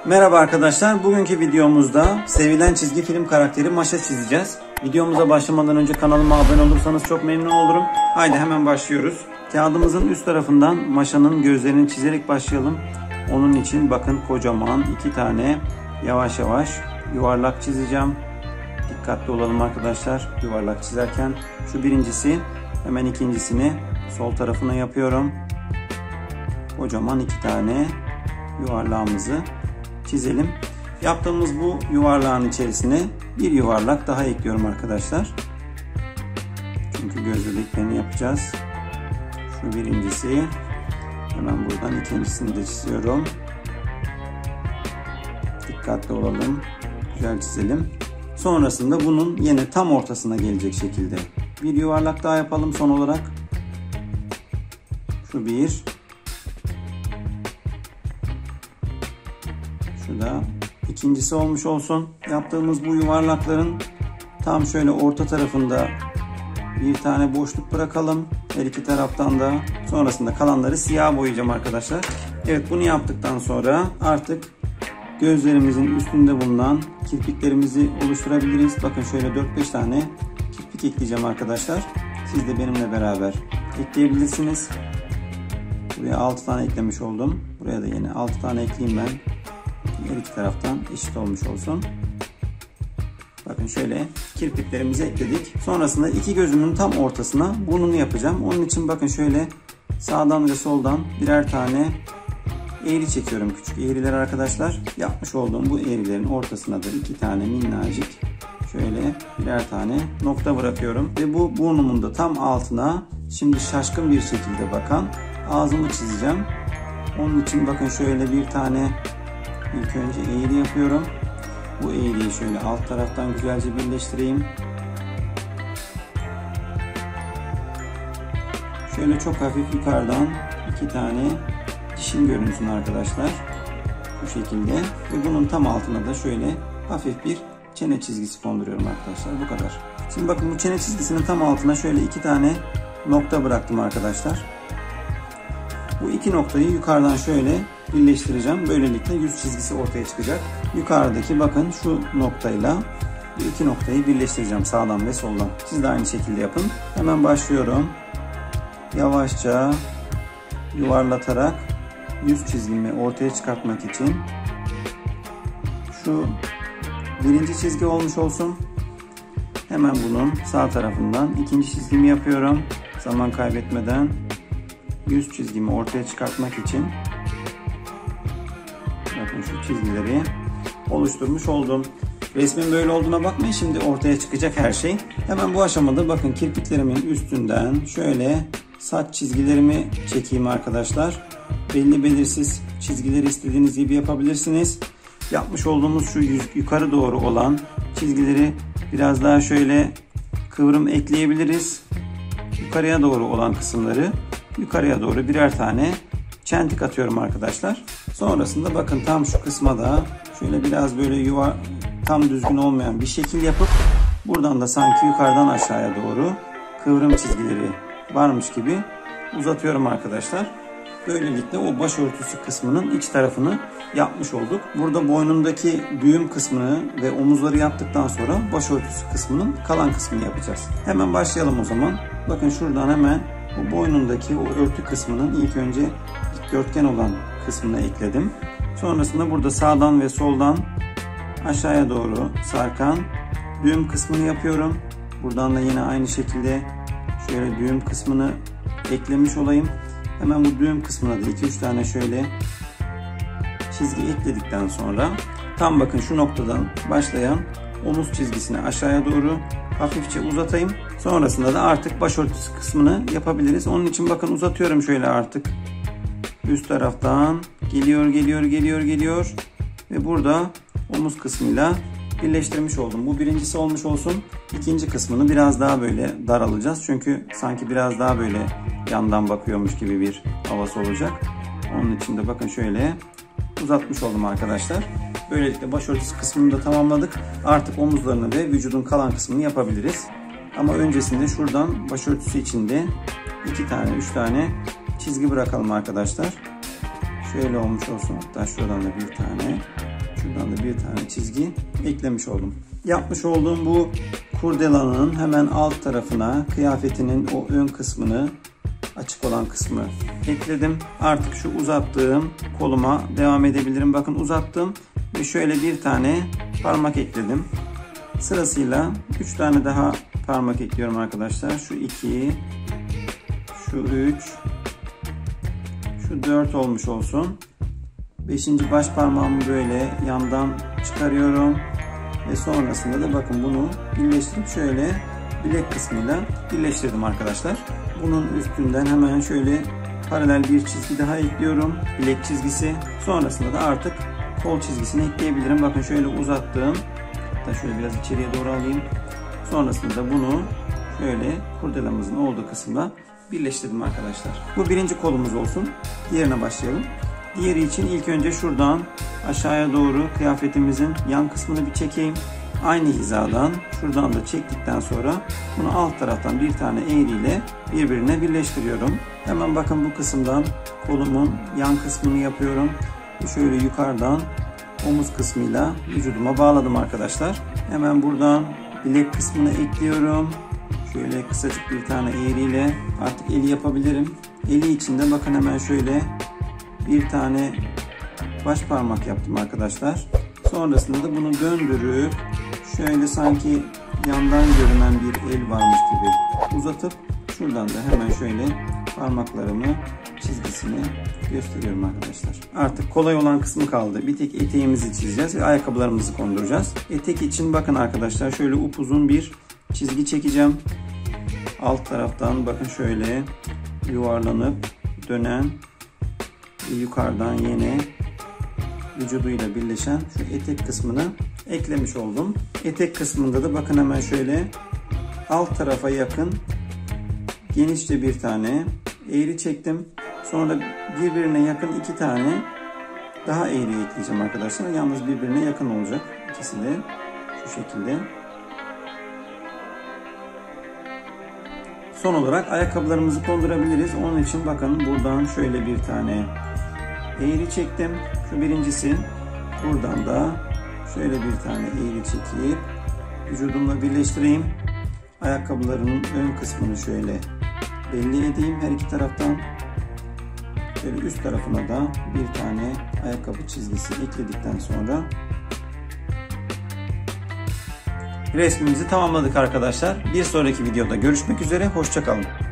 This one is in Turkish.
Merhaba arkadaşlar. Bugünkü videomuzda sevilen çizgi film karakteri Maşa çizeceğiz. Videomuza başlamadan önce kanalıma abone olursanız çok memnun olurum. Haydi hemen başlıyoruz. Kağıdımızın üst tarafından Maşa'nın gözlerini çizerek başlayalım. Onun için bakın kocaman 2 tane yavaş yavaş yuvarlak çizeceğim. Dikkatli olalım arkadaşlar yuvarlak çizerken. Şu birincisi, hemen ikincisini sol tarafına yapıyorum. Kocaman 2 tane yuvarlağımızı çizelim. Yaptığımız bu yuvarlağın içerisine bir yuvarlak daha ekliyorum arkadaşlar. Çünkü göz bebeklerini yapacağız. Şu birincisi. Hemen buradan ikincisini de çiziyorum. Dikkatli olalım. Güzel çizelim. Sonrasında bunun yine tam ortasına gelecek şekilde bir yuvarlak daha yapalım son olarak. Şu bir. Şu da ikincisi olmuş olsun. Yaptığımız bu yuvarlakların tam şöyle orta tarafında bir tane boşluk bırakalım. Her iki taraftan da. Sonrasında kalanları siyah boyayacağım arkadaşlar. Evet, bunu yaptıktan sonra artık gözlerimizin üstünde bulunan kirpiklerimizi oluşturabiliriz. Bakın şöyle 4-5 tane kirpik ekleyeceğim arkadaşlar. Siz de benimle beraber ekleyebilirsiniz. Buraya 6 tane eklemiş oldum. Buraya da yine 6 tane ekleyeyim ben. Her iki taraftan eşit olmuş olsun. Bakın şöyle kirpiklerimizi ekledik. Sonrasında iki gözümün tam ortasına burnunu yapacağım. Onun için bakın şöyle sağdan ve soldan birer tane eğri çekiyorum. Küçük eğriler arkadaşlar. Yapmış olduğum bu eğrilerin ortasına da 2 tane minnacık şöyle birer tane nokta bırakıyorum. Ve bu burnumun da tam altına şimdi şaşkın bir şekilde bakan ağzımı çizeceğim. Onun için bakın şöyle bir tane İlk önce eğri yapıyorum. Bu eğriyi şöyle alt taraftan güzelce birleştireyim. Şöyle çok hafif yukarıdan 2 tane dişim görünsün arkadaşlar. Bu şekilde. Ve bunun tam altına da şöyle hafif bir çene çizgisi konduruyorum arkadaşlar. Bu kadar. Şimdi bakın bu çene çizgisinin tam altına şöyle 2 tane nokta bıraktım arkadaşlar. Bu 2 noktayı yukarıdan şöyle birleştireceğim. Böylelikle yüz çizgisi ortaya çıkacak. Yukarıdaki bakın şu noktayla bu 2 noktayı birleştireceğim sağdan ve soldan. Siz de aynı şekilde yapın. Hemen başlıyorum. Yavaşça yuvarlatarak yüz çizgimi ortaya çıkartmak için şu birinci çizgi olmuş olsun. Hemen bunun sağ tarafından ikinci çizgimi yapıyorum. Zaman kaybetmeden yüz çizgimi ortaya çıkartmak için bakın şu çizgileri oluşturmuş oldum. Resmin böyle olduğuna bakmayın, şimdi ortaya çıkacak her şey. Hemen bu aşamada bakın kirpiklerimin üstünden şöyle saç çizgilerimi çekeyim arkadaşlar. Belli belirsiz çizgileri istediğiniz gibi yapabilirsiniz. Yapmış olduğumuz şu yukarı doğru olan çizgileri biraz daha şöyle kıvrım ekleyebiliriz. Yukarıya doğru olan kısımları yukarıya doğru birer tane çentik atıyorum arkadaşlar. Sonrasında bakın tam şu kısma da şöyle biraz böyle tam düzgün olmayan bir şekil yapıp buradan da sanki yukarıdan aşağıya doğru kıvrım çizgileri varmış gibi uzatıyorum arkadaşlar. Böylelikle o başörtüsü kısmının iç tarafını yapmış olduk. Burada boynundaki düğüm kısmını ve omuzları yaptıktan sonra başörtüsü kısmının kalan kısmını yapacağız. Hemen başlayalım o zaman. Bakın şuradan hemen bu boynundaki o örtü kısmının ilk önce dikdörtgen olan kısmını ekledim. Sonrasında burada sağdan ve soldan aşağıya doğru sarkan düğüm kısmını yapıyorum. Buradan da yine aynı şekilde şöyle düğüm kısmını eklemiş olayım. Hemen bu düğüm kısmına da 2-3 tane şöyle çizgi ekledikten sonra tam bakın şu noktadan başlayan omuz çizgisini aşağıya doğru hafifçe uzatayım. Sonrasında da artık başörtüsü kısmını yapabiliriz. Onun için bakın uzatıyorum şöyle artık. Üst taraftan geliyor ve burada omuz kısmıyla birleştirmiş oldum. Bu birincisi olmuş olsun. İkinci kısmını biraz daha böyle daralacağız. Çünkü sanki biraz daha böyle yandan bakıyormuş gibi bir havası olacak. Onun için de bakın şöyle uzatmış oldum arkadaşlar. Böylelikle başörtüsü kısmını da tamamladık. Artık omuzlarını ve vücudun kalan kısmını yapabiliriz. Ama öncesinde şuradan başörtüsü içinde 2 tane 3 tane çizgi bırakalım arkadaşlar. Şöyle olmuş olsun. Hatta şuradan da bir tane bir tane çizgi eklemiş oldum. Yapmış olduğum bu kurdelanın hemen alt tarafına kıyafetinin o ön kısmını, açık olan kısmı ekledim. Artık şu uzattığım koluma devam edebilirim. Bakın uzattım ve şöyle bir tane parmak ekledim. Sırasıyla 3 tane daha parmak ekliyorum arkadaşlar. Şu 2, şu 3, şu 4 olmuş olsun. 5. baş parmağımı böyle yandan çıkarıyorum. Ve sonrasında da bakın bunu birleştirip şöyle bilek kısmıyla birleştirdim arkadaşlar. Bunun üstünden hemen şöyle paralel bir çizgi daha ekliyorum. Bilek çizgisi. Sonrasında da artık kol çizgisini ekleyebilirim. Bakın şöyle uzattığım. Hatta şöyle biraz içeriye doğru alayım. Sonrasında bunu şöyle kurdelamızın olduğu kısımda birleştirdim arkadaşlar. Bu birinci kolumuz olsun. Diğerine başlayalım. Diğeri için ilk önce şuradan aşağıya doğru kıyafetimizin yan kısmını bir çekeyim. Aynı hizadan şuradan da çektikten sonra bunu alt taraftan bir tane eğriyle birbirine birleştiriyorum. Hemen bakın bu kısımdan kolumun yan kısmını yapıyorum. Şöyle yukarıdan omuz kısmıyla vücuduma bağladım arkadaşlar. Hemen buradan bilek kısmını ekliyorum. Şöyle kısacık bir tane eğriyle artık eli yapabilirim. Eli içinde bakın hemen şöyle bir tane baş parmak yaptım arkadaşlar. Sonrasında da bunu döndürüp şöyle sanki yandan görünen bir el varmış gibi uzatıp şuradan da hemen şöyle parmaklarımı çizgisini gösteriyorum arkadaşlar. Artık kolay olan kısmı kaldı. Bir tek eteğimizi çizeceğiz ve ayakkabılarımızı konduracağız. Etek için bakın arkadaşlar şöyle upuzun bir çizgi çekeceğim. Alt taraftan bakın şöyle yuvarlanıp dönen ve yukarıdan yine vücuduyla birleşen şu etek kısmını eklemiş oldum. Etek kısmında da bakın hemen şöyle alt tarafa yakın genişçe bir tane eğri çektim. Sonra birbirine yakın 2 tane daha eğri ekleyeceğim arkadaşlar. Yalnız birbirine yakın olacak. İkisi de şu şekilde. Son olarak ayakkabılarımızı kondurabiliriz. Onun için bakın buradan şöyle bir tane eğri çektim. Şu birincisi. Buradan da şöyle bir tane eğri çekip vücudumla birleştireyim. Ayakkabılarının ön kısmını şöyle belli edeyim her iki taraftan. Şöyle üst tarafına da bir tane ayakkabı çizgisi ekledikten sonra resmimizi tamamladık arkadaşlar. Bir sonraki videoda görüşmek üzere. Hoşça kalın.